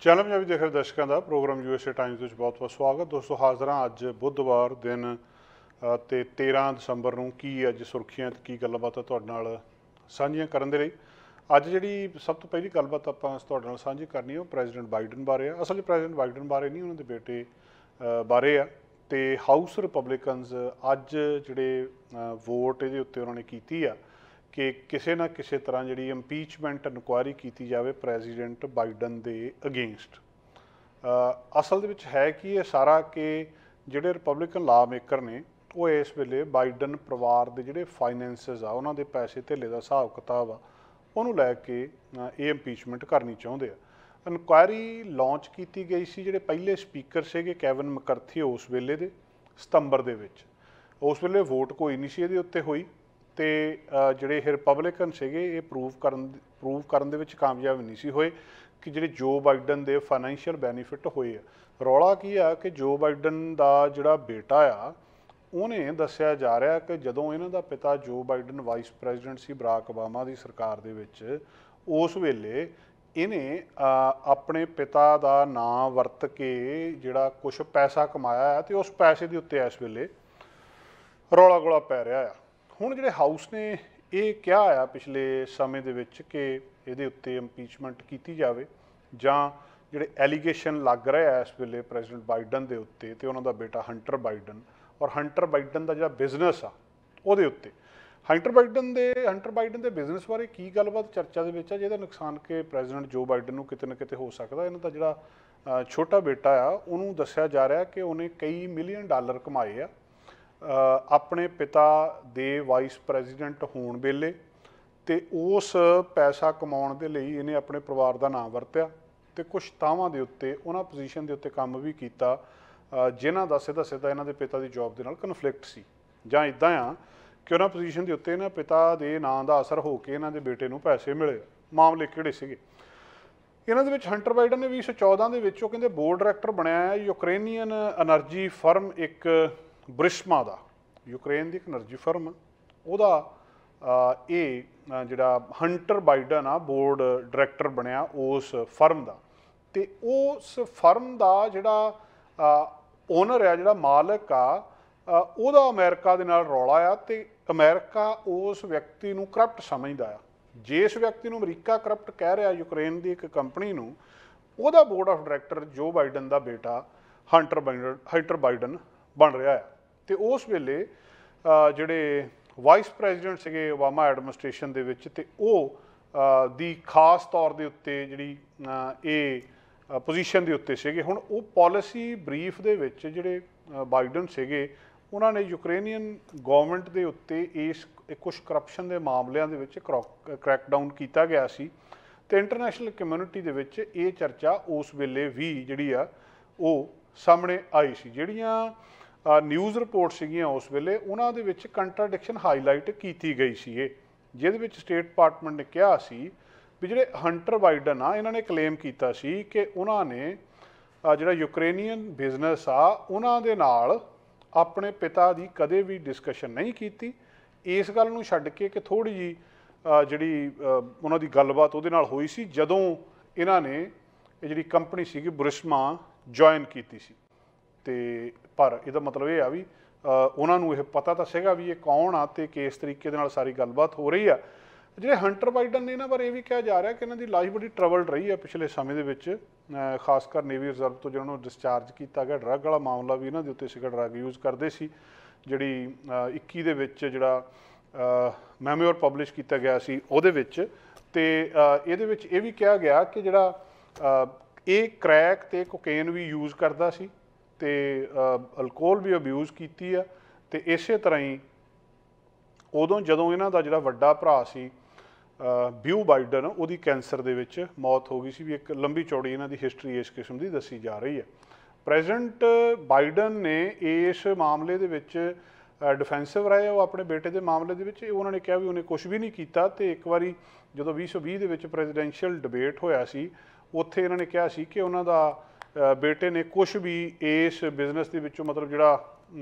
Channel Punjabi ਦੇਖ ਰਹੇ ਦਰਸ਼ਕਾਂ ਦਾ ਪ੍ਰੋਗਰਾਮ USA ਟਾਈਮਜ਼ ਵਿੱਚ ਬਹੁਤ-ਬਹੁਤ ਸਵਾਗਤ। ਦੋਸਤੋ ਹਾਜ਼ਰ ਹਾਂ ਅੱਜ ਬੁੱਧਵਾਰ ਦਿਨ ਤੇ 13 ਦਸੰਬਰ ਨੂੰ ਕੀ ਅੱਜ ਸੁਰਖੀਆਂ ਤੇ ਕੀ ਗੱਲਬਾਤ ਤੁਹਾਡੇ ਨਾਲ ਸਾਂਝੀਆਂ ਕਰਨ ਦੇ ਲਈ। ਅੱਜ ਜਿਹੜੀ ਸਭ ਤੋਂ ਪਹਿਲੀ ਗੱਲਬਾਤ ਆਪਾਂ ਤੁਹਾਡੇ ਨਾਲ ਸਾਂਝੀ ਕਰਨੀ ਹੈ ਉਹ ਪ੍ਰੈਜ਼ੀਡੈਂਟ ਬਾਈਡਨ ਬਾਰੇ ਆ। ਅਸਲ 'ਚ ਪ੍ਰੈਜ਼ੀਡੈਂਟ ਬਾਈਡਨ ਬਾਰੇ ਨਹੀਂ, ਉਹਨਾਂ ਦੇ ਬੇਟੇ ਬਾਰੇ ਆ। ਤੇ ਹਾਊਸ ਰਿਪਬਲਿਕਨਸ ਅੱਜ ਜਿਹੜੇ ਵੋਟ ਇਹਦੇ ਉੱਤੇ ਉਹਨਾਂ ਨੇ ਕੀਤੀ ਆ ਕਿ ਕਿਸੇ ਨਾ ਕਿਸੇ ਤਰ੍ਹਾਂ ਜਿਹੜੀ ਇੰਪੀਚਮੈਂਟ ਇਨਕੁਆਇਰੀ ਕੀਤੀ ਜਾਵੇ ਪ੍ਰੈਜ਼ੀਡੈਂਟ ਬਾਈਡਨ ਦੇ ਅਗੇਂਸਟ। ਅਸਲ ਦੇ ਵਿੱਚ ਹੈ ਕਿ ਇਹ ਸਾਰਾ ਕਿ ਜਿਹੜੇ ਰਿਪਬਲਿਕਨ ਲਾ ਮੇਕਰ ਨੇ ਉਹ ਇਸ ਵੇਲੇ ਬਾਈਡਨ ਪਰਿਵਾਰ ਦੇ ਜਿਹੜੇ ਫਾਈਨੈਂਸਿਸ ਆ, ਉਹਨਾਂ ਦੇ ਪੈਸੇ ਧੇਲੇ ਦਾ ਹਿਸਾਬ ਕਿਤਾਬ ਆ, ਉਹਨੂੰ ਲੈ ਕੇ ਇਹ ਇੰਪੀਚਮੈਂਟ ਕਰਨੀ ਚਾਹੁੰਦੇ ਆ। ਇਨਕੁਆਇਰੀ ਲਾਂਚ ਕੀਤੀ ਗਈ ਸੀ। ਜਿਹੜੇ ਪਹਿਲੇ ਸਪੀਕਰ ਸੀਗੇ ਕੈਵਨ ਮੈਕਰਥੀ, ਉਸ ਵੇਲੇ ਦੇ ਸਤੰਬਰ ਦੇ ਵਿੱਚ, ਉਸ ਵੇਲੇ ਵੋਟ ਕੋਈ ਨਹੀਂ ਸੀ ਇਹਦੇ ਉੱਤੇ ਹੋਈ। ਤੇ ਜਿਹੜੇ ਇਹ ਰਿਪਬਲਿਕਨ ਸੀਗੇ ਇਹ ਪ੍ਰੂਵ ਕਰਨ ਦੇ ਵਿੱਚ ਕਾਮਯਾਬ ਨਹੀਂ ਸੀ ਹੋਏ ਕਿ ਜਿਹੜੇ ਜੋ ਬਾਈਡਨ ਦੇ ਫਾਈਨੈਂਸ਼ੀਅਲ ਬੈਨੀਫਿਟ ਹੋਏ ਆ। ਰੌਲਾ ਕੀ ਆ ਕਿ ਜੋ ਬਾਈਡਨ ਦਾ ਜਿਹੜਾ ਬੇਟਾ ਆ ਉਹਨੇ ਦੱਸਿਆ ਜਾ ਰਿਹਾ ਕਿ ਜਦੋਂ ਇਹਨਾਂ ਦਾ ਪਿਤਾ ਜੋ ਬਾਈਡਨ ਵਾਈਸ ਪ੍ਰੈਜ਼ੀਡੈਂਟ ਸੀ ਬਰਾਕ ਓਬਾਮਾ ਦੀ ਸਰਕਾਰ ਦੇ ਵਿੱਚ, ਉਸ ਵੇਲੇ ਇਹਨੇ ਆਪਣੇ ਪਿਤਾ ਦਾ ਨਾਂ ਵਰਤ ਕੇ ਜਿਹੜਾ ਕੁਛ ਪੈਸਾ ਕਮਾਇਆ ਆ ਤੇ ਉਸ ਪੈਸੇ ਦੇ ਉੱਤੇ ਇਸ ਵੇਲੇ ਰੌਲਾ ਗੋਲਾ ਪੈ ਰਿਹਾ ਆ। ਹੁਣ ਜਿਹੜੇ ਹਾਊਸ ਨੇ ਇਹ ਕਿਹਾ ਆ ਪਿਛਲੇ ਸਮੇਂ ਦੇ ਵਿੱਚ ਕਿ ਇਹਦੇ ਉੱਤੇ ਇੰਪੀਚਮੈਂਟ ਕੀਤੀ ਜਾਵੇ, ਜਾਂ ਜਿਹੜੇ ਐਲੀਗੇਸ਼ਨ ਲੱਗ ਰਹੇ ਆ ਇਸ ਵੇਲੇ ਪ੍ਰੈਜ਼ੀਡੈਂਟ ਬਾਈਡਨ ਦੇ ਉੱਤੇ ਤੇ ਉਹਨਾਂ ਦਾ ਬੇਟਾ ਹੰਟਰ ਬਾਈਡਨ, ਔਰ ਹੰਟਰ ਬਾਈਡਨ ਦਾ ਜਿਹੜਾ ਬਿਜ਼ਨਸ ਆ ਉਹਦੇ ਉੱਤੇ। ਹੰਟਰ ਬਾਈਡਨ ਦੇ ਬਿਜ਼ਨਸ ਬਾਰੇ ਕੀ ਗੱਲਬਾਤ ਚਰਚਾ ਦੇ ਵਿੱਚ ਆ, ਜਿਹਦਾ ਨੁਕਸਾਨ ਕਿ ਪ੍ਰੈਜ਼ੀਡੈਂਟ ਜੋ ਬਾਈਡਨ ਨੂੰ ਕਿਤੇ ਨਾ ਕਿਤੇ ਹੋ ਸਕਦਾ। ਇਹਨਾਂ ਦਾ ਜਿਹੜਾ ਛੋਟਾ ਬੇਟਾ ਆ ਉਹਨੂੰ ਦੱਸਿਆ ਜਾ ਰਿਹਾ ਕਿ ਉਹਨੇ ਕਈ ਮਿਲੀਅਨ ਡਾਲਰ ਕਮਾਏ ਆ ਆਪਣੇ ਪਿਤਾ ਦੇ ਵਾਈਸ ਪ੍ਰੈਜ਼ੀਡੈਂਟ ਹੋਣ ਵੇਲੇ, ਤੇ ਉਸ ਪੈਸਾ ਕਮਾਉਣ ਦੇ ਲਈ ਇਹਨੇ ਆਪਣੇ ਪਰਿਵਾਰ ਦਾ ਨਾਮ ਵਰਤਿਆ ਤੇ ਕੁਛ ਥਾਵਾਂ ਦੇ ਉੱਤੇ ਉਹਨਾਂ ਪੋਜੀਸ਼ਨ ਦੇ ਉੱਤੇ ਕੰਮ ਵੀ ਕੀਤਾ ਜਿਨ੍ਹਾਂ ਦਾ ਸਿੱਧਾ ਇਹਨਾਂ ਦੇ ਪਿਤਾ ਦੀ ਜੌਬ ਦੇ ਨਾਲ ਕਨਫਲਿਕਟ ਸੀ, ਜਾਂ ਇੱਦਾਂ ਆ ਕਿ ਉਹਨਾਂ ਪੋਜੀਸ਼ਨ ਦੇ ਉੱਤੇ ਇਹਨਾਂ ਪਿਤਾ ਦੇ ਨਾਂ ਦਾ ਅਸਰ ਹੋ ਕੇ ਇਹਨਾਂ ਦੇ ਬੇਟੇ ਨੂੰ ਪੈਸੇ ਮਿਲੇ। ਮਾਮਲੇ ਕਿਹੜੇ ਸੀਗੇ ਇਹਨਾਂ ਦੇ ਵਿੱਚ? ਹੰਟਰ ਬਾਈਡਨ ਨੇ 2014 ਦੇ ਵਿੱਚ ਉਹ ਕਹਿੰਦੇ ਬੋਰਡ ਡਾਇਰੈਕਟਰ ਬਣਿਆ ਯੂਕਰੇਨੀਅਨ ਐਨਰਜੀ ਫਰਮ, ਇੱਕ ਬ੍ਰਿਸ਼ਮਾ ਦਾ, ਯੂਕਰੇਨ ਦੀ ਇੱਕ ਐਨਰਜੀ ਫਰਮ, ਉਹਦਾ ਇਹ ਜਿਹੜਾ ਹੰਟਰ ਬਾਈਡਨ ਆ ਬੋਰਡ ਡਾਇਰੈਕਟਰ ਬਣਿਆ ਉਸ ਫਰਮ ਦਾ। ਤੇ ਉਸ ਫਰਮ ਦਾ ਜਿਹੜਾ ਓਨਰ ਆ, ਜਿਹੜਾ ਮਾਲਕ ਆ, ਉਹਦਾ ਅਮਰੀਕਾ ਦੇ ਨਾਲ ਰੌਲਾ ਆ ਤੇ ਅਮਰੀਕਾ ਉਸ ਵਿਅਕਤੀ ਨੂੰ ਕਰਪਟ ਸਮਝਦਾ ਆ। ਜਿਸ ਵਿਅਕਤੀ ਨੂੰ ਅਮਰੀਕਾ ਕਰਪਟ ਕਹਿ ਰਿਹਾ ਯੂਕਰੇਨ ਦੀ ਇੱਕ ਕੰਪਨੀ ਨੂੰ, ਉਹਦਾ board of director Joe Biden ਦਾ ਬੇਟਾ ਹੰਟਰ ਬਾਈਡਨ ਬਣ ਰਿਹਾ ਆ। ਤੇ ਉਸ ਵੇਲੇ ਜਿਹੜੇ ਵਾਈਸ ਪ੍ਰੈਜ਼ੀਡੈਂਟ ਸੀਗੇ ਓਬਾਮਾ ਐਡਮਿਨਿਸਟ੍ਰੇਸ਼ਨ ਦੇ ਵਿੱਚ, ਤੇ ਉਹ ਦੀ ਖਾਸ ਤੌਰ ਦੇ ਉੱਤੇ ਜਿਹੜੀ ਇਹ ਪੋਜੀਸ਼ਨ ਦੇ ਉੱਤੇ ਸੀਗੇ। ਹੁਣ ਉਹ ਪੋਲਿਸੀ ਬਰੀਫ ਦੇ ਵਿੱਚ ਜਿਹੜੇ ਬਾਈਡਨ ਸੀਗੇ ਉਹਨਾਂ ਨੇ ਯੂਕਰੇਨੀਅਨ ਗਵਰਨਮੈਂਟ ਦੇ ਉੱਤੇ ਇਸ ਕੁਛ ਕਰਪਸ਼ਨ ਦੇ ਮਾਮਲਿਆਂ ਦੇ ਵਿੱਚ ਕ੍ਰੈਕਡਾਊਨ ਕੀਤਾ ਗਿਆ ਸੀ, ਤੇ ਇੰਟਰਨੈਸ਼ਨਲ ਕਮਿਊਨਿਟੀ ਦੇ ਵਿੱਚ ਇਹ ਚਰਚਾ ਉਸ ਵੇਲੇ ਵੀ ਜਿਹੜੀ ਆ ਉਹ ਸਾਹਮਣੇ ਆਈ ਸੀ। ਜਿਹੜੀਆਂ ਨਿਊਜ਼ ਰਿਪੋਰਟ ਸੀਗੀਆਂ ਉਸ ਵੇਲੇ, ਉਹਨਾਂ ਦੇ ਵਿੱਚ ਕੰਟਰਾਡਿਕਸ਼ਨ ਹਾਈਲਾਈਟ ਕੀਤੀ ਗਈ ਸੀ ਇਹ, ਜਿਹਦੇ ਵਿੱਚ ਸਟੇਟ ਡਿਪਾਰਟਮੈਂਟ ਨੇ ਕਿਹਾ ਸੀ ਵੀ ਜਿਹੜੇ ਹੰਟਰ ਬਾਈਡਨ ਆ ਇਹਨਾਂ ਨੇ ਕਲੇਮ ਕੀਤਾ ਸੀ ਕਿ ਉਹਨਾਂ ਨੇ ਜਿਹੜਾ ਯੂਕਰੇਨੀਅਨ ਬਿਜ਼ਨਸ ਆ ਉਹਨਾਂ ਦੇ ਨਾਲ ਆਪਣੇ ਪਿਤਾ ਦੀ ਕਦੇ ਵੀ ਡਿਸਕਸ਼ਨ ਨਹੀਂ ਕੀਤੀ। ਇਸ ਗੱਲ ਨੂੰ ਛੱਡ ਕੇ ਕਿ ਥੋੜ੍ਹੀ ਜਿਹੀ ਜਿਹੜੀ ਉਹਨਾਂ ਦੀ ਗੱਲਬਾਤ ਉਹਦੇ ਨਾਲ ਹੋਈ ਸੀ ਜਦੋਂ ਇਹਨਾਂ ਨੇ ਇਹ ਜਿਹੜੀ ਕੰਪਨੀ ਸੀਗੀ ਬ੍ਰਿਸ਼ਮਾ ਜੁਆਇਨ ਕੀਤੀ ਸੀ। ਤੇ ਪਰ ਇਹਦਾ ਮਤਲਬ ਇਹ ਆ ਵੀ ਉਹਨਾਂ ਨੂੰ ਇਹ ਪਤਾ ਤਾਂ ਸੀਗਾ ਵੀ ਇਹ ਕੌਣ ਆ ਤੇ ਕਿਸ ਤਰੀਕੇ ਦੇ ਨਾਲ ਸਾਰੀ ਗੱਲਬਾਤ ਹੋ ਰਹੀ ਆ। ਜਿਹੜੇ ਹੰਟਰ ਬਾਈਡਨ ਨੇ ਇਹਨਾਂ ਬਾਰੇ ਇਹ ਵੀ ਕਿਹਾ ਜਾ ਰਿਹਾ ਕਿ ਇਹਨਾਂ ਦੀ ਲਾਈਫ ਬੜੀ ਟਰਬਲਡ ਰਹੀ ਆ ਪਿਛਲੇ ਸਮੇਂ ਦੇ ਵਿੱਚ, ਖਾਸ ਕਰ ਨੇਵੀ ਰਿਜ਼ਰਵ ਤੋਂ ਜਿਹਨਾਂ ਨੂੰ ਡਿਸਚਾਰਜ ਕੀਤਾ ਗਿਆ। ਡਰੱਗ ਵਾਲਾ ਮਾਮਲਾ ਵੀ ਇਹਨਾਂ ਦੇ ਉੱਤੇ ਸੀਗਾ, ਡਰੱਗ ਯੂਜ਼ ਕਰਦੇ ਸੀ। ਜਿਹੜੀ 21 ਦੇ ਵਿੱਚ ਜਿਹੜਾ ਮੈਮੋਰ ਪਬਲਿਸ਼ ਕੀਤਾ ਗਿਆ ਸੀ ਉਹਦੇ ਵਿੱਚ, ਤੇ ਇਹਦੇ ਵਿੱਚ ਇਹ ਵੀ ਕਿਹਾ ਗਿਆ ਕਿ ਜਿਹੜਾ ਇਹ ਕ੍ਰੈਕ ਤੇ ਕੋਕੇਨ ਵੀ ਯੂਜ਼ ਕਰਦਾ ਸੀ ਤੇ ਅਲਕੋਹਲ ਵੀ ਅਬਿਊਜ਼ ਕੀਤੀ ਆ। ਤੇ ਇਸੇ ਤਰ੍ਹਾਂ ਹੀ ਉਦੋਂ ਜਦੋਂ ਇਹਨਾਂ ਦਾ ਜਿਹੜਾ ਵੱਡਾ ਭਰਾ ਸੀ ਬਿਊ ਬਾਈਡਨ, ਉਹਦੀ ਕੈਂਸਰ ਦੇ ਵਿੱਚ ਮੌਤ ਹੋ ਗਈ ਸੀ। ਵੀ ਇੱਕ ਲੰਬੀ ਚੌੜੀ ਇਹਨਾਂ ਦੀ ਹਿਸਟਰੀ ਇਸ ਕਿਸਮ ਦੀ ਦੱਸੀ ਜਾ ਰਹੀ ਹੈ। ਪ੍ਰੈਜ਼ੀਡੈਂਟ ਬਾਈਡਨ ਨੇ ਇਸ ਮਾਮਲੇ ਦੇ ਵਿੱਚ ਡਿਫੈਂਸਿਵ ਰਹੇ ਉਹ ਆਪਣੇ ਬੇਟੇ ਦੇ ਮਾਮਲੇ ਦੇ ਵਿੱਚ। ਉਹਨਾਂ ਨੇ ਕਿਹਾ ਵੀ ਉਹਨੇ ਕੁਛ ਵੀ ਨਹੀਂ ਕੀਤਾ। ਤੇ ਇੱਕ ਵਾਰੀ ਜਦੋਂ 2020 ਦੇ ਵਿੱਚ ਪ੍ਰੈਜ਼ੀਡੈਂਸ਼ੀਅਲ ਡਿਬੇਟ ਹੋਇਆ ਸੀ, ਉੱਥੇ ਇਹਨਾਂ ਨੇ ਕਿਹਾ ਸੀ ਕਿ ਉਹਨਾਂ ਦਾ ਬੇਟੇ ਨੇ ਕੁਛ ਵੀ ਇਸ ਬਿਜ਼ਨਸ ਦੇ ਵਿੱਚੋਂ, ਮਤਲਬ ਜਿਹੜਾ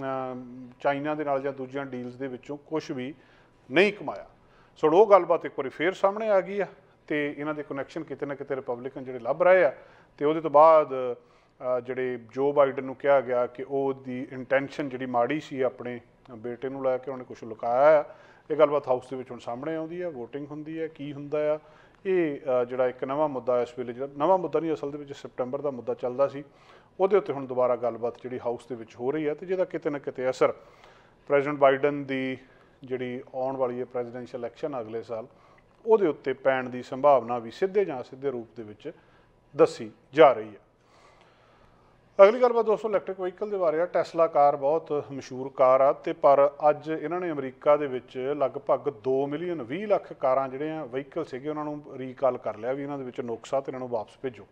ਚਾਈਨਾ ਦੇ ਨਾਲ ਜਾਂ ਦੂਜੀਆਂ ਡੀਲਸ ਦੇ ਵਿੱਚੋਂ ਕੁਛ ਵੀ ਨਹੀਂ ਕਮਾਇਆ। ਸੋ ਉਹ ਗੱਲਬਾਤ ਇੱਕ ਵਾਰੀ ਫੇਰ ਸਾਹਮਣੇ ਆ ਗਈ ਆ ਤੇ ਇਹਨਾਂ ਦੇ ਕਨੈਕਸ਼ਨ ਕਿਤੇ ਨਾ ਕਿਤੇ ਰਿਪਬਲਿਕਨ ਜਿਹੜੇ ਲੱਭ ਰਹੇ ਆ ਤੇ ਉਹਦੇ ਤੋਂ ਬਾਅਦ ਜਿਹੜੇ ਜੋ ਬਾਈਡਨ ਨੂੰ ਕਿਹਾ ਗਿਆ ਕਿ ਉਹਦੀ ਇੰਟੈਂਸ਼ਨ ਜਿਹੜੀ ਮਾੜੀ ਸੀ ਆਪਣੇ ਬੇਟੇ ਨੂੰ ਲੈ ਕੇ ਉਹਨੇ ਕੁਝ ਲੁਕਾਇਆ ਆ। ਇਹ ਗੱਲਬਾਤ ਹਾਊਸ ਦੇ ਵਿੱਚ ਹੁਣ ਸਾਹਮਣੇ ਆਉਂਦੀ ਹੈ, ਵੋਟਿੰਗ ਹੁੰਦੀ ਹੈ, ਕੀ ਹੁੰਦਾ ਆ। ਇਹ ਜਿਹੜਾ ਇੱਕ ਨਵਾਂ ਮੁੱਦਾ ਇਸ ਵੇਲੇ, ਜਿਹੜਾ ਨਵਾਂ ਮੁੱਦਾ ਨਹੀਂ, ਅਸਲ ਦੇ ਵਿੱਚ ਸਪਟੰਬਰ ਦਾ ਮੁੱਦਾ ਚੱਲਦਾ ਸੀ, ਉਹਦੇ ਉੱਤੇ ਹੁਣ ਦੁਬਾਰਾ ਗੱਲਬਾਤ ਜਿਹੜੀ ਹਾਊਸ ਦੇ ਵਿੱਚ ਹੋ ਰਹੀ ਹੈ ਤੇ ਜਿਹਦਾ ਕਿਤੇ ਨਾ ਕਿਤੇ ਅਸਰ ਪ੍ਰੈਜ਼ੀਡੈਂਟ ਬਾਈਡਨ ਦੀ ਜਿਹੜੀ ਆਉਣ ਵਾਲੀ ਹੈ ਪ੍ਰੈਜ਼ੀਡੈਂਸ਼ੀਅਲ ਇਲੈਕਸ਼ਨ ਅਗਲੇ ਸਾਲ, ਉਹਦੇ ਉੱਤੇ ਪੈਣ ਦੀ ਸੰਭਾਵਨਾ ਵੀ ਸਿੱਧੇ ਜਾਂ ਸਿੱਧੇ ਰੂਪ ਦੇ ਵਿੱਚ ਦੱਸੀ ਜਾ ਰਹੀ ਹੈ। ਅਗਲੀ ਗੱਲਬਾਤ ਦੋਸਤੋ ਇਲੈਕਟ੍ਰਿਕ ਵਹੀਕਲ ਦੇ ਬਾਰੇ ਆ। ਟੈਸਲਾ ਕਾਰ ਬਹੁਤ ਮਸ਼ਹੂਰ ਕਾਰ ਆ, ਤੇ ਪਰ ਅੱਜ ਇਹਨਾਂ ਨੇ ਅਮਰੀਕਾ ਦੇ ਵਿੱਚ ਲਗਭਗ 2 ਮਿਲੀਅਨ 20 ਲੱਖ ਕਾਰਾਂ ਜਿਹੜੀਆਂ ਵਹੀਕਲ ਸੀਗੇ ਉਹਨਾਂ ਨੂੰ ਰੀਕਾਲ ਕਰ ਲਿਆ ਵੀ ਇਹਨਾਂ ਦੇ ਵਿੱਚ ਨੁਕਸ ਆ ਤੇ ਇਹਨਾਂ ਨੂੰ ਵਾਪਸ ਭੇਜੋ।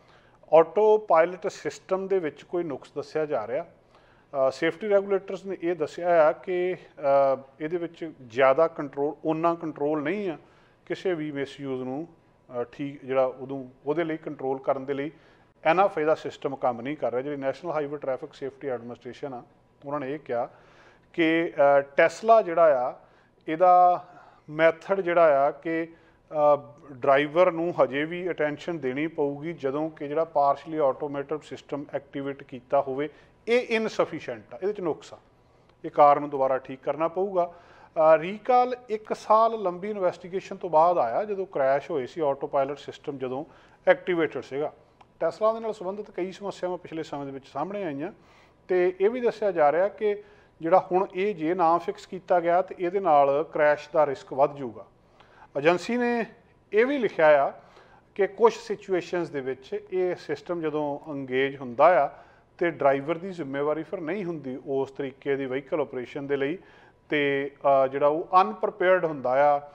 ਆਟੋ ਪਾਇਲਟ ਸਿਸਟਮ ਦੇ ਵਿੱਚ ਕੋਈ ਨੁਕਸ ਦੱਸਿਆ ਜਾ ਰਿਹਾ। ਸੇਫਟੀ ਰੈਗੂਲੇਟਰਸ ਨੇ ਇਹ ਦੱਸਿਆ ਆ ਕਿ ਇਹਦੇ ਵਿੱਚ ਜ਼ਿਆਦਾ ਕੰਟਰੋਲ, ਓਨਾ ਕੰਟਰੋਲ ਨਹੀਂ ਆ ਕਿਸੇ ਵੀ ਮਿਸਯੂਜ਼ ਨੂੰ ਠੀਕ ਜਿਹੜਾ ਉਹਦੇ ਲਈ ਕੰਟਰੋਲ ਕਰਨ ਦੇ ਲਈ ਐਨਫ ਇਹਦਾ ਸਿਸਟਮ ਕੰਮ ਨਹੀਂ ਕਰ ਰਿਹਾ। ਜਿਹੜੀ National Highway Traffic Safety Administration ਆ, ਉਹਨਾਂ ਨੇ ਇਹ ਕਿਹਾ ਕਿ ਟੈਸਲਾ ਜਿਹੜਾ ਆ ਇਹਦਾ ਮੈਥਡ ਜਿਹੜਾ ਆ ਕਿ ਡਰਾਈਵਰ ਨੂੰ ਹਜੇ ਵੀ ਅਟੈਂਸ਼ਨ ਦੇਣੀ ਪਊਗੀ ਜਦੋਂ ਕਿ ਜਿਹੜਾ ਪਾਰਸ਼ਲੀ ਆਟੋਮੇਟਿਵ ਸਿਸਟਮ ਐਕਟੀਵੇਟ ਕੀਤਾ ਹੋਵੇ, ਇਹ ਇਨਸਫੀਸ਼ੈਂਟ ਆ, ਇਹਦੇ 'ਚ ਨੁਕਸ ਆ, ਇਹ ਕਾਰ ਨੂੰ ਦੁਬਾਰਾ ਠੀਕ ਕਰਨਾ ਪਊਗਾ। ਰੀਕਾਲ 1 ਸਾਲ ਲੰਬੀ ਇਨਵੈਸਟੀਗੇਸ਼ਨ ਤੋਂ ਬਾਅਦ ਆਇਆ ਜਦੋਂ ਕ੍ਰੈਸ਼ ਹੋਏ ਸੀ ਆਟੋ ਪਾਇਲਟ ਸਿਸਟਮ, ਜਦੋਂ ਐਕਟੀਵੇਟਡ ਸੀਗਾ। ਟੈਸਲਾ ਦੇ ਨਾਲ ਸੰਬੰਧਿਤ ਕਈ ਸਮੱਸਿਆਵਾਂ ਪਿਛਲੇ ਸਮੇਂ ਦੇ ਵਿੱਚ ਸਾਹਮਣੇ ਆਈਆਂ ਤੇ ਇਹ ਵੀ ਦੱਸਿਆ ਜਾ ਰਿਹਾ ਕਿ ਜਿਹੜਾ ਹੁਣ ਇਹ ਜੇ ਨਾ ਫਿਕਸ ਕੀਤਾ ਗਿਆ ਤੇ ਇਹਦੇ ਨਾਲ ਕ੍ਰੈਸ਼ ਦਾ ਰਿਸਕ ਵੱਧ ਜਾਊਗਾ। ਏਜੰਸੀ ਨੇ ਇਹ ਵੀ ਲਿਖਿਆ ਆ ਕਿ ਕੁਝ ਸਿਚੁਏਸ਼ਨਸ ਦੇ ਵਿੱਚ ਇਹ ਸਿਸਟਮ ਜਦੋਂ ਅੰਗੇਜ ਹੁੰਦਾ ਆ ਤੇ ਡਰਾਈਵਰ ਦੀ ਜ਼ਿੰਮੇਵਾਰੀ ਫਿਰ ਨਹੀਂ ਹੁੰਦੀ ਉਸ ਤਰੀਕੇ ਦੀ ਵਹੀਕਲ ਆਪਰੇਸ਼ਨ ਦੇ ਲਈ, ਤੇ ਜਿਹੜਾ ਉਹ ਅਨਪ੍ਰਿਪੇਅਰਡ ਹੁੰਦਾ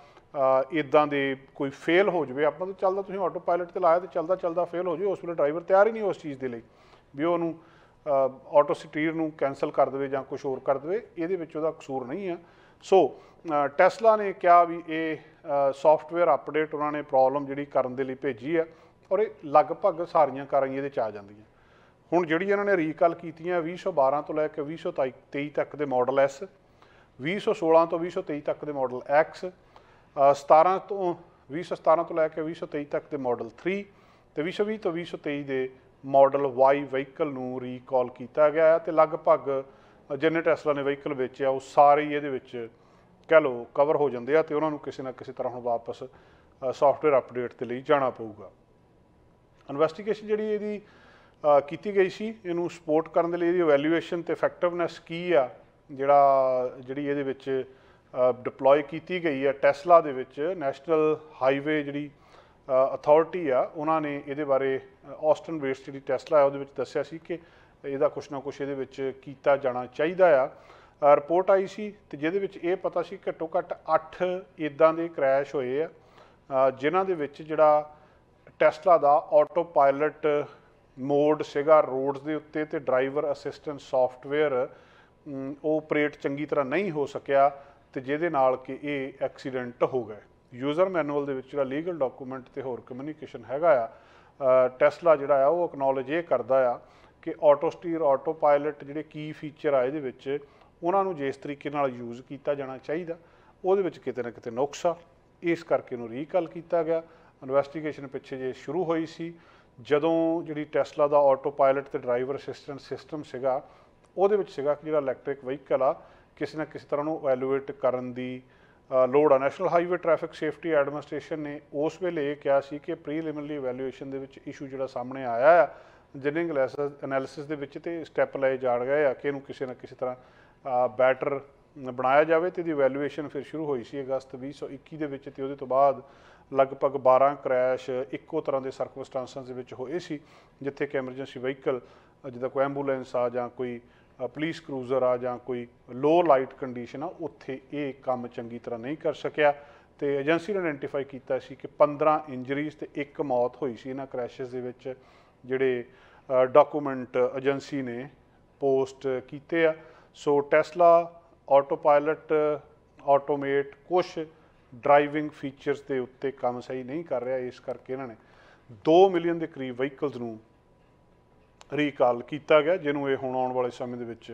ਆ ਇੱਦਾਂ ਦੇ ਕੋਈ ਫੇਲ ਹੋ ਜਾਵੇ। ਆਪਾਂ ਤਾਂ ਚੱਲਦਾ, ਤੁਸੀਂ ਆਟੋ ਪਾਇਲਟ 'ਤੇ ਲਾਇਆ ਤੇ ਚੱਲਦਾ ਚੱਲਦਾ ਫੇਲ ਹੋ ਜਾਵੇ, ਉਸ ਵੇਲੇ ਡਰਾਈਵਰ ਤਿਆਰ ਹੀ ਨਹੀਂ ਉਸ ਚੀਜ਼ ਦੇ ਲਈ ਵੀ ਉਹਨੂੰ ਆਟੋ ਸਟੀਰ ਨੂੰ ਕੈਂਸਲ ਕਰ ਦੇਵੇ ਜਾਂ ਕੁਛ ਹੋਰ ਕਰ ਦੇਵੇ, ਇਹਦੇ ਵਿੱਚ ਉਹਦਾ ਕਸੂਰ ਨਹੀਂ ਆ। ਸੋ ਟੈਸਲਾ ਨੇ ਕਿਹਾ ਵੀ ਇਹ ਸੌਫਟਵੇਅਰ ਅਪਡੇਟ ਉਹਨਾਂ ਨੇ ਪ੍ਰੋਬਲਮ ਜਿਹੜੀ ਕਰਨ ਦੇ ਲਈ ਭੇਜੀ ਆ, ਔਰ ਇਹ ਲਗਭਗ ਸਾਰੀਆਂ ਕਾਰਾਂ ਹੀ ਇਹਦੇ 'ਚ ਆ ਜਾਂਦੀਆਂ। ਹੁਣ ਜਿਹੜੀ ਇਹਨਾਂ ਨੇ ਰੀਕਾਲ ਕੀਤੀਆਂ 2012 ਤੋਂ ਲੈ ਕੇ 2023 ਤੱਕ ਦੇ ਮਾਡਲ S, 2016 ਤੋਂ 2023 ਤੱਕ ਦੇ ਮਾਡਲ X, 2017 ਤੋਂ ਲੈ ਕੇ 2023 ਤੱਕ ਦੇ ਮਾਡਲ 3 ਤੇ 2020 ਤੋਂ 2023 ਦੇ ਮਾਡਲ Y ਵਹੀਕਲ ਨੂੰ ਰੀਕਾਲ ਕੀਤਾ ਗਿਆ ਹੈ। ਤੇ ਲਗਭਗ ਜਿੰਨੇ ਟੈਸਲਾ ਨੇ ਵਹੀਕਲ ਵੇਚਿਆ ਉਹ ਸਾਰੇ ਹੀ ਇਹਦੇ ਵਿੱਚ ਕਹਿ ਲਓ ਕਵਰ ਹੋ ਜਾਂਦੇ ਆ ਤੇ ਉਹਨਾਂ ਨੂੰ ਕਿਸੇ ਨਾ ਕਿਸੇ ਤਰ੍ਹਾਂ ਹੁਣ ਵਾਪਸ ਸੌਫਟਵੇਅਰ ਅਪਡੇਟ ਦੇ ਲਈ ਜਾਣਾ ਪਊਗਾ। ਇਨਵੈਸਟੀਗੇਸ਼ਨ ਜਿਹੜੀ ਇਹਦੀ ਕੀਤੀ ਗਈ ਸੀ, ਇਹਨੂੰ ਸਪੋਰਟ ਕਰਨ ਦੇ ਲਈ ਇਹਦੀ ਇਵੈਲੂਏਸ਼ਨ ਤੇ ਇਫੈਕਟਿਵਨੈਸ ਕੀ ਆ ਜਿਹੜੀ ਇਹਦੇ ਵਿੱਚ ਡਿਪਲੋਏ ਕੀਤੀ ਗਈ ਹੈ ਟੈਸਲਾ ਦੇ ਵਿੱਚ। ਨੈਸ਼ਨਲ ਹਾਈਵੇ ਜਿਹੜੀ ਅਥਾਰਟੀ ਆ, ਉਹਨਾਂ ਨੇ ਇਹਦੇ ਬਾਰੇ ਆਸਟਨ ਬੇਸਡ ਜਿਹੜੀ ਟੈਸਲਾ ਹੈ ਉਹਦੇ ਵਿੱਚ ਦੱਸਿਆ ਸੀ ਕਿ ਇਹਦਾ ਕੁਛ ਨਾ ਕੁਛ ਇਹਦੇ ਵਿੱਚ ਕੀਤਾ ਜਾਣਾ ਚਾਹੀਦਾ ਆ। ਰਿਪੋਰਟ ਆਈ ਸੀ ਤੇ ਜਿਹਦੇ ਵਿੱਚ ਇਹ ਪਤਾ ਸੀ ਘੱਟੋ ਘੱਟ 8 ਇੱਦਾਂ ਦੇ ਕ੍ਰੈਸ਼ ਹੋਏ ਆ ਜਿਨ੍ਹਾਂ ਦੇ ਵਿੱਚ ਜਿਹੜਾ ਟੈਸਲਾ ਦਾ ਆਟੋ ਪਾਇਲਟ ਮੋਡ ਸੀਗਾ ਰੋਡਸ ਦੇ ਉੱਤੇ ਤੇ ਡਰਾਈਵਰ ਅਸਿਸਟੈਂਟ ਸੌਫਟਵੇਅਰ ਉਹ ਆਪਰੇਟ ਚੰਗੀ ਤਰ੍ਹਾਂ ਨਹੀਂ ਹੋ ਸਕਿਆ ਤੇ ਜਿਹਦੇ ਨਾਲ ਕਿ ਇਹ ਐਕਸੀਡੈਂਟ ਹੋ ਗਏ। ਯੂਜ਼ਰ ਮੈਨੂਅਲ ਦੇ ਵਿੱਚ ਜਿਹੜਾ ਲੀਗਲ ਡਾਕੂਮੈਂਟ ਤੇ ਹੋਰ ਕਮਿਊਨੀਕੇਸ਼ਨ ਹੈਗਾ ਆ, ਟੈਸਲਾ ਜਿਹੜਾ ਆ ਉਹ ਅਕਨੋਲਜ ਇਹ ਕਰਦਾ ਆ ਕਿ ਆਟੋ ਸਟੀਰ, ਆਟੋ ਪਾਇਲਟ ਜਿਹੜੇ ਕੀ ਫੀਚਰ ਆ ਇਹਦੇ ਵਿੱਚ, ਉਹਨਾਂ ਨੂੰ ਜਿਸ ਤਰੀਕੇ ਨਾਲ ਯੂਜ਼ ਕੀਤਾ ਜਾਣਾ ਚਾਹੀਦਾ ਉਹਦੇ ਵਿੱਚ ਕਿਤੇ ਨਾ ਕਿਤੇ ਨੁਕਸ ਆ, ਇਸ ਕਰਕੇ ਇਹਨੂੰ ਰੀਕਾਲ ਕੀਤਾ ਗਿਆ। ਇਨਵੈਸਟੀਗੇਸ਼ਨ ਪਿੱਛੇ ਜੇ ਸ਼ੁਰੂ ਹੋਈ ਸੀ ਜਦੋਂ ਜਿਹੜੀ ਟੈਸਲਾ ਦਾ ਆਟੋ ਪਾਇਲਟ ਤੇ ਡਰਾਈਵਰ ਅਸਿਸਟੈਂਟ ਸਿਸਟਮ ਸੀਗਾ ਉਹਦੇ ਵਿੱਚ ਸੀਗਾ ਕਿ ਜਿਹੜਾ ਇਲੈਕਟ੍ਰਿਕ ਵਹੀਕਲ ਆ ਕਿਸੇ ਨਾ ਕਿਸੇ ਤਰ੍ਹਾਂ ਨੂੰ ਐਵਲੂਏਟ ਕਰਨ ਦੀ ਲੋੜ ਆ। National Highway Traffic Safety Administration ਨੇ ਉਸ ਵੇਲੇ ਇਹ ਕਿਹਾ ਸੀ ਕਿ ਪ੍ਰੀਲਿਮਿਨਰੀ ਇਵੈਲੂਏਸ਼ਨ ਦੇ ਵਿੱਚ ਇਸ਼ੂ ਜਿਹੜਾ ਸਾਹਮਣੇ ਆਇਆ ਆ ਇੰਜੀਨੀਅਰਿੰਗ ਐਨਾਲਿਸਿਸ ਦੇ ਵਿੱਚ ਤੇ ਸਟੈਪ ਲਏ ਜਾ ਗਏ ਆ ਕਿ ਇਹਨੂੰ ਕਿਸੇ ਨਾ ਕਿਸੇ ਤਰ੍ਹਾਂ ਬੈਟਰ ਬਣਾਇਆ ਜਾਵੇ ਤੇ ਇਹਦੀ ਇਵੈਲੂਏਸ਼ਨ ਫਿਰ ਸ਼ੁਰੂ ਹੋਈ ਸੀ ਅਗਸਤ 2021 ਦੇ ਵਿੱਚ ਤੇ ਉਹਦੇ ਤੋਂ ਬਾਅਦ ਲਗਭਗ 12 ਕ੍ਰੈਸ਼ ਇੱਕੋ ਤਰ੍ਹਾਂ ਦੇ ਸਰਕਮਸਟੈਂਸਾਂ ਦੇ ਵਿੱਚ ਹੋਏ ਸੀ ਜਿੱਥੇ ਕਿ ਐਮਰਜੈਂਸੀ ਵਹੀਕਲ ਜਿੱਦਾਂ ਕੋਈ ਐਂਬੂਲੈਂਸ ਆ ਜਾਂ ਕੋਈ ਪੁਲਿਸ ਕਰੂਜ਼ਰ ਆ ਜਾਂ ਕੋਈ ਲੋ ਲਾਈਟ ਕੰਡੀਸ਼ਨ ਆ ਉੱਥੇ ਇਹ ਕੰਮ ਚੰਗੀ ਤਰ੍ਹਾਂ ਨਹੀਂ ਕਰ ਸਕਿਆ ਤੇ ਏਜੰਸੀ ਨੇ ਆਇਡੈਂਟੀਫਾਈ ਕੀਤਾ ਸੀ ਕਿ 15 ਇੰਜਰੀਜ਼ ਤੇ 1 ਮੌਤ ਹੋਈ ਸੀ ਇਹਨਾਂ ਕ੍ਰੈਸ਼ਸ ਦੇ ਵਿੱਚ ਜਿਹੜੇ ਡਾਕੂਮੈਂਟ ਏਜੰਸੀ ਨੇ ਪੋਸਟ ਕੀਤੇ ਆ। So Tesla autopilot automate ਕੁਛ ਡਰਾਈਵਿੰਗ ਫੀਚਰਸ ਦੇ ਉੱਤੇ ਕੰਮ ਸਹੀ ਨਹੀਂ ਕਰ ਰਿਹਾ, ਇਸ ਕਰਕੇ ਇਹਨਾਂ ਨੇ 2 ਮਿਲੀਅਨ ਦੇ ਕਰੀਬ ਵਹੀਕਲਸ ਨੂੰ ਰੀਕਾਲ ਕੀਤਾ ਗਿਆ ਜਿਹਨੂੰ ਇਹ ਹੁਣ ਆਉਣ ਵਾਲੇ ਸਮੇਂ ਦੇ ਵਿੱਚ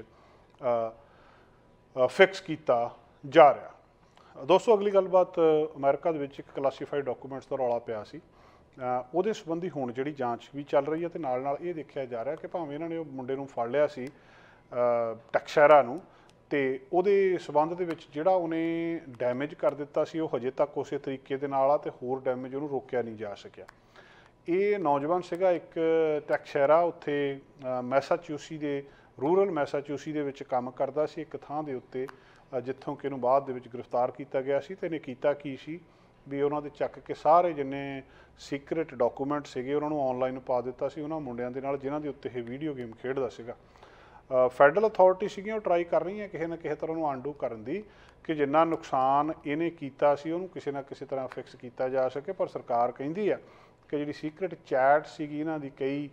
ਫਿਕਸ ਕੀਤਾ ਜਾ ਰਿਹਾ। ਦੋਸਤੋ ਅਗਲੀ ਗੱਲਬਾਤ, ਅਮਰੀਕਾ ਦੇ ਵਿੱਚ ਇੱਕ ਕਲਾਸੀਫਾਈਡ ਡਾਕੂਮੈਂਟਸ ਦਾ ਰੌਲਾ ਪਿਆ ਸੀ ਉਹਦੇ ਸੰਬੰਧੀ ਹੁਣ ਜਿਹੜੀ ਜਾਂਚ ਵੀ ਚੱਲ ਰਹੀ ਹੈ ਤੇ ਨਾਲ ਇਹ ਦੇਖਿਆ ਜਾ ਰਿਹਾ ਕਿ ਭਾਵੇਂ ਇਹਨਾਂ ਨੇ ਉਹ ਮੁੰਡੇ ਨੂੰ ਫੜ ਲਿਆ ਸੀ ਟਕਸ਼ਹਿਰਾ ਨੂੰ, ਤੇ ਉਹਦੇ ਸਬੰਧ ਦੇ ਵਿੱਚ ਜਿਹੜਾ ਉਹਨੇ ਡੈਮੇਜ ਕਰ ਦਿੱਤਾ ਸੀ ਉਹ ਹਜੇ ਤੱਕ ਉਸੇ ਤਰੀਕੇ ਦੇ ਨਾਲ ਆ, ਤੇ ਹੋਰ ਡੈਮੇਜ ਉਹਨੂੰ ਰੋਕਿਆ ਨਹੀਂ ਜਾ ਸਕਿਆ। ਇਹ ਨੌਜਵਾਨ ਸੀਗਾ ਇੱਕ ਟੈਕਸ਼ੈਰਾ, ਉੱਥੇ ਮੈਸਾਚੂਸੀ ਦੇ ਰੂਰਲ ਮੈਸਾਚੂਸੀ ਦੇ ਵਿੱਚ ਕੰਮ ਕਰਦਾ ਸੀ ਇੱਕ ਥਾਂ ਦੇ ਉੱਤੇ, ਜਿੱਥੋਂ ਕਿ ਇਹਨੂੰ ਬਾਅਦ ਦੇ ਵਿੱਚ ਗ੍ਰਿਫਤਾਰ ਕੀਤਾ ਗਿਆ ਸੀ। ਤੇ ਇਹਨੇ ਕੀਤਾ ਕੀ ਸੀ ਵੀ ਉਹਨਾਂ ਦੇ ਚੱਕ ਕੇ ਸਾਰੇ ਜਿੰਨੇ ਸੀਕ੍ਰੇਟ ਡਾਕੂਮੈਂਟ ਸੀਗੇ ਉਹਨਾਂ ਨੂੰ ਆਨਲਾਈਨ ਪਾ ਦਿੱਤਾ ਸੀ ਉਹਨਾਂ ਮੁੰਡਿਆਂ ਦੇ ਨਾਲ ਜਿਨ੍ਹਾਂ ਦੇ ਉੱਤੇ ਇਹ ਵੀਡੀਓ ਗੇਮ ਖੇਡਦਾ ਸੀਗਾ। ਫੈਡਰਲ ਅਥਾਰਟੀ ਸੀਗੀਆਂ ਉਹ ਟਰਾਈ ਕਰ ਰਹੀਆਂ ਕਿਸੇ ਨਾ ਕਿਸੇ ਤਰ੍ਹਾਂ ਨੂੰ ਆਂਡੂ ਕਰਨ ਦੀ, ਕਿ ਜਿੰਨਾ ਨੁਕਸਾਨ ਇਹਨੇ ਕੀਤਾ ਸੀ ਉਹਨੂੰ ਕਿਸੇ ਨਾ ਕਿਸੇ ਤਰ੍ਹਾਂ ਫਿਕਸ ਕੀਤਾ ਜਾ ਸਕੇ। ਪਰ ਸਰਕਾਰ ਕਹਿੰਦੀ ਆ ਕਿ ਜਿਹੜੀ ਸੀਕ੍ਰੇਟ ਚੈਟ ਸੀਗੀ ਇਹਨਾਂ ਦੀ ਕਈ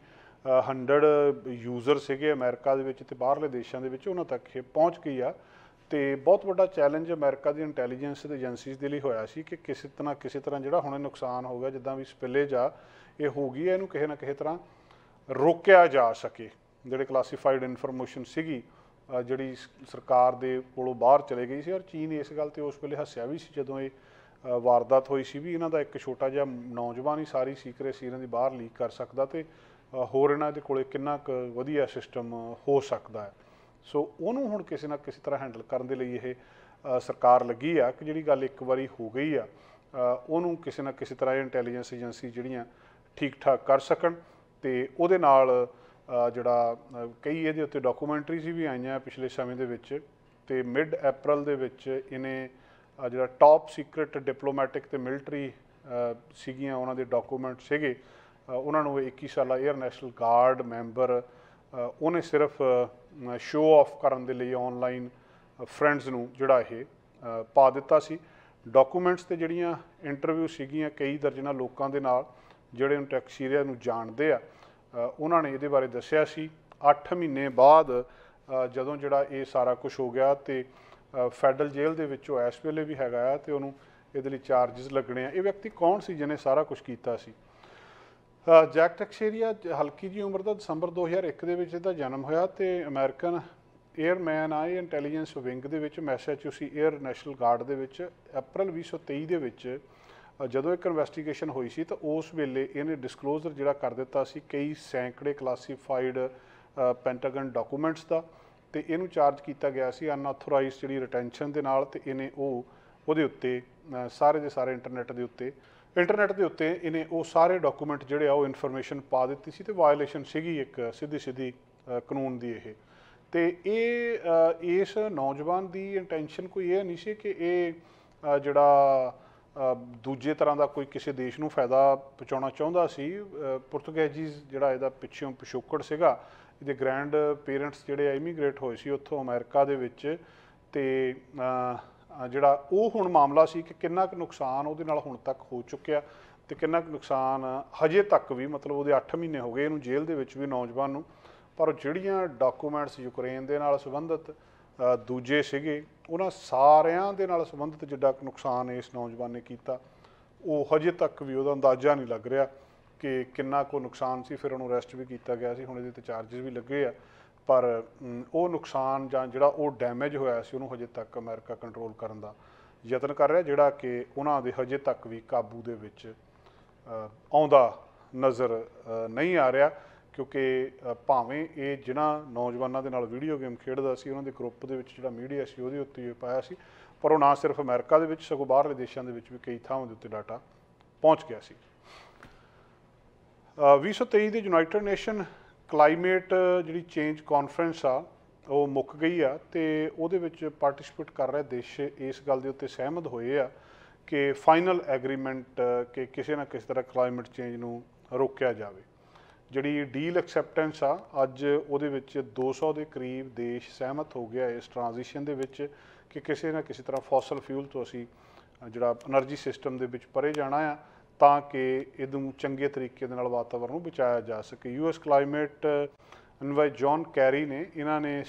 100 ਯੂਜ਼ਰ ਸੀਗੇ ਅਮਰੀਕਾ ਦੇ ਵਿੱਚ ਤੇ ਬਾਹਰਲੇ ਦੇਸ਼ਾਂ ਦੇ ਵਿੱਚ, ਉਹਨਾਂ ਤੱਕ ਇਹ ਪਹੁੰਚ ਗਈ ਆ। ਤੇ ਬਹੁਤ ਵੱਡਾ ਚੈਲੰਜ ਅਮਰੀਕਾ ਦੀ ਇੰਟੈਲੀਜੈਂਸ ਦੇ ਏਜੰਸੀਜ਼ ਦੇ ਲਈ ਹੋਇਆ ਸੀ ਕਿ ਕਿਸੇ ਤਰ੍ਹਾਂ ਜਿਹੜਾ ਹੁਣ ਨੁਕਸਾਨ ਹੋ ਗਿਆ, ਜਿੱਦਾਂ ਵੀ ਸਪਿਲੇਜ ਆ ਇਹ ਹੋ ਗਈ ਹੈ, ਇਹਨੂੰ ਕਿਸੇ ਨਾ ਕਿਸੇ ਤਰ੍ਹਾਂ ਰੋਕਿਆ ਜਾ ਸਕੇ। ਜਿਹੜੇ ਕਲਾਸੀਫਾਈਡ ਇਨਫੋਰਮੇਸ਼ਨ ਸੀਗੀ ਜਿਹੜੀ ਸਰਕਾਰ ਦੇ ਕੋਲੋਂ ਬਾਹਰ ਚਲੇ ਗਈ ਸੀ, ਔਰ ਚੀਨ ਇਸ ਗੱਲ 'ਤੇ ਉਸ ਵੇਲੇ ਹੱਸਿਆ ਵੀ ਸੀ ਜਦੋਂ ਇਹ ਵਾਰਦਾਤ ਹੋਈ ਸੀ ਵੀ ਇਹਨਾਂ ਦਾ ਇੱਕ ਛੋਟਾ ਜਿਹਾ ਨੌਜਵਾਨ ਹੀ ਸਾਰੀ ਸੀਕਰੇਸੀ ਇਹਨਾਂ ਦੀ ਬਾਹਰ ਲੀਕ ਕਰ ਸਕਦਾ, ਤੇ ਹੋਰ ਇਹਨਾਂ ਦੇ ਕੋਲੇ ਕਿੰਨਾ ਕੁ ਵਧੀਆ ਸਿਸਟਮ ਹੋ ਸਕਦਾ ਹੈ। ਸੋ ਉਹਨੂੰ ਹੁਣ ਕਿਸੇ ਨਾ ਕਿਸੇ ਤਰ੍ਹਾਂ ਹੈਂਡਲ ਕਰਨ ਦੇ ਲਈ ਇਹ ਸਰਕਾਰ ਲੱਗੀ ਆ ਕਿ ਜਿਹੜੀ ਗੱਲ ਇੱਕ ਵਾਰੀ ਹੋ ਗਈ ਆ ਉਹਨੂੰ ਕਿਸੇ ਨਾ ਕਿਸੇ ਤਰ੍ਹਾਂ ਇੰਟੈਲੀਜੈਂਸ ਏਜੰਸੀ ਜਿਹੜੀਆਂ ਠੀਕ ਠਾਕ ਕਰ ਸਕਣ। ਤੇ ਉਹਦੇ ਨਾਲ ਜਿਹੜਾ ਕਈ ਇਹਦੇ ਉੱਤੇ ਡਾਕੂਮੈਂਟਰੀਜ਼ ਵੀ ਆਈਆਂ ਪਿਛਲੇ ਸਮੇਂ ਦੇ ਵਿੱਚ, ਤੇ ਮਿਡ ਅਪ੍ਰੈਲ ਦੇ ਵਿੱਚ ਇਹਨੇ ਜਿਹੜਾ ਟੌਪ ਸੀਕ੍ਰੇਟ ਡਿਪਲੋਮੈਟਿਕ ਤੇ ਮਿਲਟਰੀ ਸੀਗੀਆਂ ਉਹਨਾਂ ਦੇ ਡਾਕੂਮੈਂਟ ਸੀਗੇ, ਉਹਨਾਂ ਨੂੰ 21 ਸਾਲਾ 에ਅਰ ਨੈਸ਼ਨਲ ਗਾਰਡ ਮੈਂਬਰ ਉਹਨੇ ਸਿਰਫ ਸ਼ੋਅ ਆਫ ਕਰਨ ਦੇ ਲਈ ਆਨਲਾਈਨ ਫਰੈਂਡਸ ਨੂੰ ਜਿਹੜਾ ਇਹ ਪਾ ਦਿੱਤਾ ਸੀ। ਡਾਕੂਮੈਂਟਸ ਤੇ ਜਿਹੜੀਆਂ ਇੰਟਰਵਿਊ ਸੀਗੀਆਂ ਕਈ ਦਰਜਨਾਂ ਲੋਕਾਂ ਦੇ ਨਾਲ ਜਿਹੜੇ ਉਹਨੂੰ ਟੈਕਸੀਰੀਆ ਨੂੰ ਜਾਣਦੇ ਆ, ਉਹਨਾਂ ਨੇ ਇਹਦੇ ਬਾਰੇ ਦੱਸਿਆ ਸੀ। 8 ਮਹੀਨੇ ਬਾਅਦ ਜਦੋਂ ਜਿਹੜਾ ਇਹ ਸਾਰਾ ਕੁਝ ਹੋ ਗਿਆ ਤੇ ਫੈਡਰਲ ਜੇਲ੍ਹ ਦੇ ਵਿੱਚੋਂ ਇਸ ਵੇਲੇ ਵੀ ਹੈਗਾ ਆ, ਤੇ ਉਹਨੂੰ ਇਹਦੇ ਲਈ ਚਾਰਜਸ ਲੱਗਣੇ ਆ। ਇਹ ਵਿਅਕਤੀ ਕੌਣ ਸੀ ਜਿਹਨੇ ਸਾਰਾ ਕੁਝ ਕੀਤਾ ਸੀ? ਜੈਕ ਟੈਕਸ਼ੇਰੀਆ ਹਲਕੀ ਜਿਹੀ ਉਮਰ ਦਾ, ਦਸੰਬਰ 2001 ਦੇ ਵਿੱਚ ਇਹਦਾ ਜਨਮ ਹੋਇਆ, ਤੇ ਅਮਰੀਕਨ 에ਅਰਮੈਨ ਆ ਇਹ ਇੰਟੈਲੀਜੈਂਸ ਵਿੰਗ ਦੇ ਵਿੱਚ ਮੈਸਾਚੂਸੀ 에ਅਰ ਨੈਸ਼ਨਲ ਗਾਰਡ ਦੇ ਵਿੱਚ। ਅਪ੍ਰੈਲ 2023 ਦੇ ਵਿੱਚ ਜਦੋਂ ਇੱਕ ਇਨਵੈਸਟੀਗੇਸ਼ਨ ਹੋਈ ਸੀ ਤਾਂ ਉਸ ਵੇਲੇ ਇਹਨੇ ਡਿਸਕਲੋਜ਼ਰ ਜਿਹੜਾ ਕਰ ਦਿੱਤਾ ਸੀ ਕਈ ਸੈਂਕੜੇ ਕਲਾਸੀਫਾਈਡ ਪੈਂਟਾਗਨ ਡਾਕੂਮੈਂਟਸ ਦਾ, ਤੇ ਇਹਨੂੰ ਚਾਰਜ ਕੀਤਾ ਗਿਆ ਸੀ ਅਨਆਥੋਰਾਈਜ਼ਡ ਜਿਹੜੀ ਰਿਟੈਂਸ਼ਨ ਦੇ ਨਾਲ। ਤੇ ਇਹਨੇ ਉਹਦੇ ਉੱਤੇ ਸਾਰੇ ਦੇ ਸਾਰੇ ਇੰਟਰਨੈਟ ਦੇ ਉੱਤੇ ਇਹਨੇ ਉਹ ਸਾਰੇ ਡਾਕੂਮੈਂਟ ਜਿਹੜੇ ਆ ਉਹ ਇਨਫੋਰਮੇਸ਼ਨ ਪਾ ਦਿੱਤੀ ਸੀ, ਤੇ ਵਾਇਲੇਸ਼ਨ ਸੀਗੀ ਇੱਕ ਸਿੱਧੀ ਕਾਨੂੰਨ ਦੀ ਇਹ। ਤੇ ਇਸ ਨੌਜਵਾਨ ਦੀ ਇੰਟੈਂਸ਼ਨ ਕੋਈ ਇਹ ਨਹੀਂ ਸੀ ਕਿ ਇਹ ਜਿਹੜਾ ਦੂਜੇ ਤਰ੍ਹਾਂ ਦਾ ਕੋਈ ਕਿਸੇ ਦੇਸ਼ ਨੂੰ ਫਾਇਦਾ ਪਹੁੰਚਾਉਣਾ ਚਾਹੁੰਦਾ ਸੀ। ਪੁਰਤਗਾਲੀਜ਼ ਜਿਹੜਾ ਇਹਦਾ ਪਿੱਛੋਂ ਪਿਛੋਕੜ ਸੀਗਾ, ਇਹਦੇ ਗ੍ਰੈਂਡ ਪੇਰੈਂਟਸ ਜਿਹੜੇ ਆ ਇਮੀਗ੍ਰੇਟ ਹੋਏ ਸੀ ਉੱਥੋਂ ਅਮਰੀਕਾ ਦੇ ਵਿੱਚ, ਤੇ ਜਿਹੜਾ ਉਹ ਹੁਣ ਮਾਮਲਾ ਸੀ ਕਿ ਕਿੰਨਾ ਕੁ ਨੁਕਸਾਨ ਉਹਦੇ ਨਾਲ ਹੁਣ ਤੱਕ ਹੋ ਚੁੱਕਿਆ ਤੇ ਕਿੰਨਾ ਕੁ ਨੁਕਸਾਨ ਹਜੇ ਤੱਕ ਵੀ, ਮਤਲਬ ਉਹਦੇ 8 ਮਹੀਨੇ ਹੋ ਗਏ ਇਹਨੂੰ ਜੇਲ੍ਹ ਦੇ ਵਿੱਚ ਵੀ ਨੌਜਵਾਨ ਨੂੰ, ਪਰ ਜਿਹੜੀਆਂ ਡਾਕੂਮੈਂਟਸ ਯੂਕਰੇਨ ਦੇ ਨਾਲ ਸੰਬੰਧਿਤ ਦੂਜੇ ਸੀਗੇ ਉਹਨਾਂ ਸਾਰਿਆਂ ਦੇ ਨਾਲ ਸੰਬੰਧਿਤ ਜਿੱਡਾ ਨੁਕਸਾਨ ਇਸ ਨੌਜਵਾਨ ਨੇ ਕੀਤਾ ਉਹ ਹਜੇ ਤੱਕ ਵੀ ਉਹਦਾ ਅੰਦਾਜ਼ਾ ਨਹੀਂ ਲੱਗ ਰਿਹਾ ਕਿ ਕਿੰਨਾ ਕੁ ਨੁਕਸਾਨ ਸੀ। ਫਿਰ ਉਹਨੂੰ ਅਰੈਸਟ ਵੀ ਕੀਤਾ ਗਿਆ ਸੀ, ਹੁਣ ਇਹਦੇ 'ਤੇ ਚਾਰਜਸ ਵੀ ਲੱਗੇ ਆ, ਪਰ ਉਹ ਨੁਕਸਾਨ ਜਾਂ ਜਿਹੜਾ ਉਹ ਡੈਮੇਜ ਹੋਇਆ ਸੀ ਉਹਨੂੰ ਹਜੇ ਤੱਕ ਅਮਰੀਕਾ ਕੰਟਰੋਲ ਕਰਨ ਦਾ ਯਤਨ ਕਰ ਰਿਹਾ, ਜਿਹੜਾ ਕਿ ਉਹਨਾਂ ਦੇ ਹਜੇ ਤੱਕ ਵੀ ਕਾਬੂ ਦੇ ਵਿੱਚ ਆਉਂਦਾ ਨਜ਼ਰ ਨਹੀਂ ਆ ਰਿਹਾ। ਕਿਉਂਕਿ ਭਾਵੇਂ ਇਹ ਜਿਹਨਾਂ ਨੌਜਵਾਨਾਂ ਦੇ ਨਾਲ ਵੀਡੀਓ ਗੇਮ ਖੇਡਦਾ ਸੀ ਉਹਨਾਂ ਦੇ ਗਰੁੱਪ ਦੇ ਵਿੱਚ ਜਿਹੜਾ ਮੀਡੀਆ ਸੀ ਉਹਦੇ ਉੱਤੇ ਇਹ ਪਾਇਆ ਸੀ, ਪਰ ਉਹ ਨਾ ਸਿਰਫ ਅਮਰੀਕਾ ਦੇ ਵਿੱਚ ਸਗੋਂ ਬਾਹਰਲੇ ਦੇਸ਼ਾਂ ਦੇ ਵਿੱਚ ਵੀ ਕਈ ਥਾਵਾਂ ਦੇ ਉੱਤੇ ਡਾਟਾ ਪਹੁੰਚ ਗਿਆ ਸੀ। 2023 ਦੇ ਯੂਨਾਈਟਿਡ ਨੇਸ਼ਨ ਕਲਾਈਮੇਟ ਜਿਹੜੀ ਚੇਂਜ ਕਾਨਫਰੰਸ ਆ ਉਹ ਮੁੱਕ ਗਈ ਆ, ਤੇ ਉਹਦੇ ਵਿੱਚ ਪਾਰਟਿਸਿਪੇਟ ਕਰ ਰਹੇ ਦੇਸ਼ ਇਸ ਗੱਲ ਦੇ ਉੱਤੇ ਸਹਿਮਤ ਹੋਏ ਆ ਕਿ ਫਾਈਨਲ ਐਗਰੀਮੈਂਟ ਕਿ ਕਿਸੇ ਨਾ ਕਿਸੇ ਤਰ੍ਹਾਂ ਕਲਾਈਮੇਟ ਚੇਂਜ ਨੂੰ ਰੋਕਿਆ ਜਾਵੇ। ਜਿਹੜੀ ਡੀਲ ਐਕਸੈਪਟੈਂਸ ਆ ਅੱਜ ਉਹਦੇ ਵਿੱਚ 200 ਦੇ ਕਰੀਬ ਦੇਸ਼ ਸਹਿਮਤ ਹੋ ਗਿਆ ਇਸ ਟ੍ਰਾਂਜੀਸ਼ਨ ਦੇ ਵਿੱਚ ਕਿ ਕਿਸੇ ਨਾ ਕਿਸੇ ਤਰ੍ਹਾਂ ਫੋਸਲ ਫਿਊਲ ਤੋਂ ਅਸੀਂ ਜਿਹੜਾ એનર્ਜੀ ਸਿਸਟਮ ਦੇ ਵਿੱਚ ਪਰੇ ਜਾਣਾ ਆ, ਤਾਂ ਕਿ ਇਹਨੂੰ ਚੰਗੇ ਤਰੀਕੇ ਦੇ ਨਾਲ ਵਾਤਾਵਰਨ ਨੂੰ ਬਚਾਇਆ ਜਾ ਸਕੇ। US climate envoy John Kerry ਨੇ ਇਹਨਾਂ ਨੇ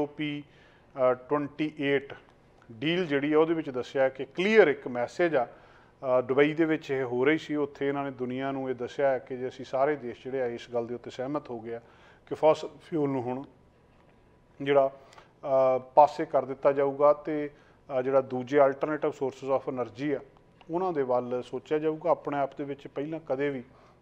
COP28 ਡੀਲ ਜਿਹੜੀ ਆ ਉਹਦੇ ਵਿੱਚ ਦੱਸਿਆ ਕਿ ਕਲੀਅਰ ਇੱਕ ਮੈਸੇਜ ਆ। ਦੁਬਈ ਦੇ ਵਿੱਚ ਇਹ ਹੋ ਰਹੀ ਸੀ, ਉੱਥੇ ਇਹਨਾਂ ਨੇ ਦੁਨੀਆ ਨੂੰ ਇਹ ਦੱਸਿਆ ਕਿ ਜੇ ਅਸੀਂ ਸਾਰੇ ਦੇਸ਼ ਜਿਹੜੇ ਆ ਇਸ ਗੱਲ ਦੇ ਉੱਤੇ ਸਹਿਮਤ ਹੋ ਗਏ ਕਿ ਫੋਸਲ ਫਿਊਲ ਨੂੰ ਹੁਣ ਜਿਹੜਾ ਪਾਸੇ ਕਰ ਦਿੱਤਾ ਜਾਊਗਾ, ਤੇ ਜਿਹੜਾ ਦੂਜੇ ਅਲਟਰਨੇਟਿਵ ਸੋਰਸਿਸ ਆਫ એનર્ਜੀ ਆ ਉਹਨਾਂ ਦੇ ਵੱਲ ਸੋਚਿਆ ਜਾਊਗਾ। ਆਪਣੇ ਆਪ ਦੇ ਵਿੱਚ ਪਹਿਲਾਂ ਕਦੇ ਵੀ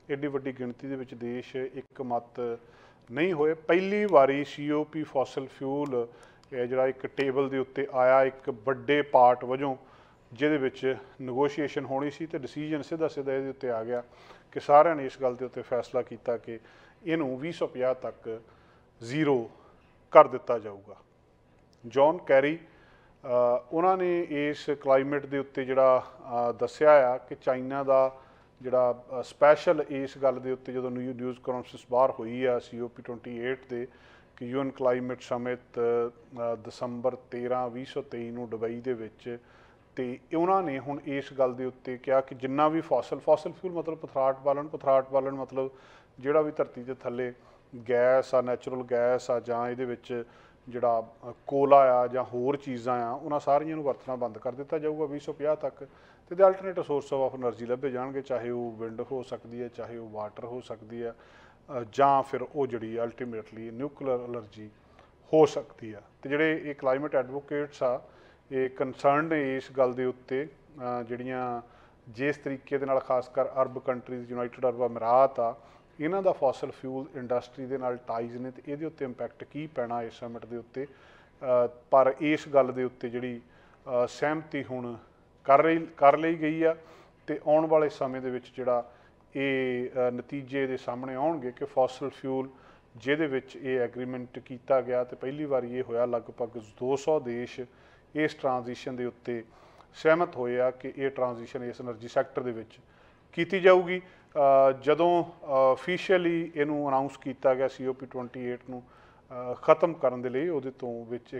एडी वड्डी गिणती दे विच देश एक मत नहीं होए। पहली वारी COP फॉसल फ्यूल जिहड़ा एक टेबल के उत्ते आया एक वड्डे पार्ट वजों, जिहदे विच नगोशिएशन होनी सी ते डिसीजन सीधा सीधा इहदे उत्ते आ गया कि सारिਆਂ ने इस गल के उत्ते फैसला किया कि इनू 2050 तक जीरो कर दिता जाऊगा। जॉन कैरी उन्होंने इस क्लाइमेट के उत्ते जिहड़ा दस्सिया आ कि चाइना का जिहड़ा स्पैशल इस गल के उत्ते जो न्यूज़ कॉन्फ्रेंस बाहर हुई आ COP 28 के कि UN क्लाइमेट समिट दसंबर 13/2023 नूं दुबई दे विच, ते उन्होंने हुण इस गल के उत्ते कहा कि जिन्ना भी फॉसल फ्यूल मतलब पथराट बालन मतलब जिहड़ा भी धरती के थल्ले गैस आ, नैचुरल गैस आ, जां इहदे विच जिहड़ा कोला आ जां होर चीज़ां आ, उन्हां सारियां नूं वरतना बंद कर दिता जाऊगा 2050 तक। तो इहदे अल्टरनेटिव सोर्स ऑफ एनर्जी लभे जाणगे, चाहे वो विंड हो सकती है, चाहे वो वाटर हो सकती है, जां फिर वो जिहड़ी अल्टीमेटली न्यूक्लियर एनर्जी हो सकती है। तो जिहड़े ये क्लाइमेट एडवोकेट्स आ ये कंसर्न ने इस गल के उत्ते जिहड़ियां जिस तरीके दे नाल खासकर अरब कंट्रीज़ यूनाइटेड अरब अमीरात आ, इन्हां दा फॉसल फ्यूल इंडस्ट्री दे नाल टाइज ने, तो इहदे उत्ते इंपैक्ट की पैना इस समिट के उत्ते। पर इस गल के उत्ते जिहड़ी सहमति हुण कर लई गई आ, ते आउण वाले समय दे विच जिहड़ा ये नतीजे दे सामने आउणगे कि फॉसल फ्यूल जिहदे विच ये एग्रीमेंट किया गया, तो पहली बार ये होया लगभग 200 देश इस ट्रांजिशन के उत्ते सहमत होए आ कि ये ट्रांजिशन इस एनर्जी सैक्टर दे विच कीती जाऊगी। जदों ऑफिशियली इनू अनाउंस किया गया COP 28 नूं ख़त्म करने लई, उहदे तों विच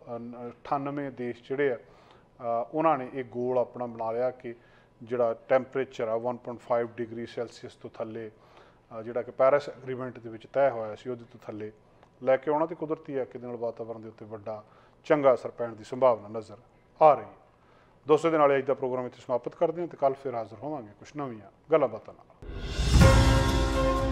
198 देश जिहड़े आ उन्होंने एक गोल अपना बना लिया कि जिहड़ा टैंपरेचर आ 1.5 डिग्री सैल्सीयस तो थल्ले जिहड़ा कि पैरिस एग्रीमेंट दे विच तय होया सी उहदे तो थल्ले लैके आउणा, ते कुदरती है कि वातावरण के उत्ते वड्डा चंगा असर पैण की संभावना नज़र आ रही है। दोस्तों दे नाल अज दा प्रोग्राम इत्थे समाप्त करते हैं, तो कल फिर हाज़र होवांगे कुछ नवीं गल्लां बातां नाल।